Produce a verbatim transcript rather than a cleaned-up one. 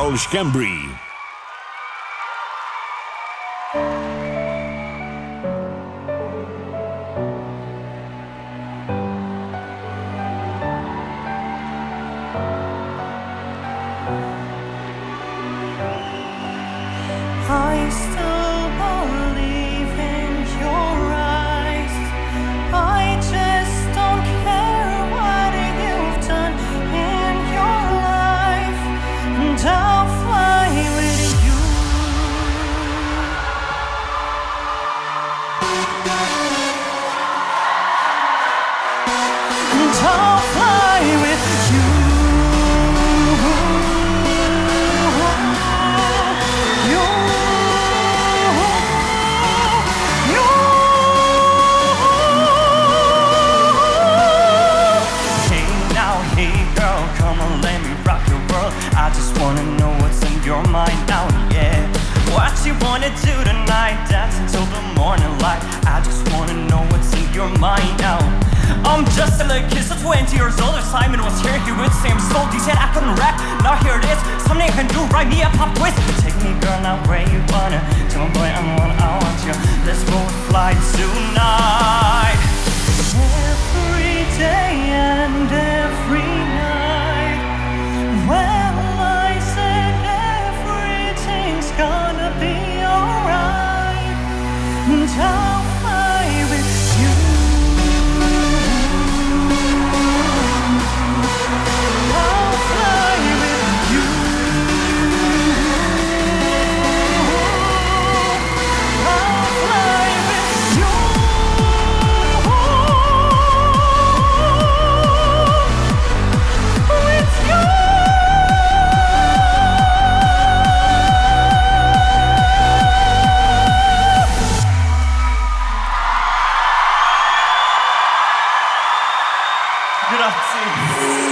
Karl Schembri. I still believe in your eyes. I just don't care what you've done in your life, and I'll fly with you. And I'll fly with you. I just wanna know what's in your mind now, yeah. What you wanna do tonight, dance until the morning light. I just wanna know what's in your mind now. I'm just a little kid, so twenty years old. If Simon was here, he would say I'm sold. He said I couldn't rap, now here it is. Something I can do, write me a pop twist. Take me, girl, now where you wanna. Tell me, boy, I'm one, I want you. Let's go fly tonight. Every day and every night, well, I said everything's gonna be alright, and I'll fly with you. I'll fly with you. I'll fly with you. With you. Grazie.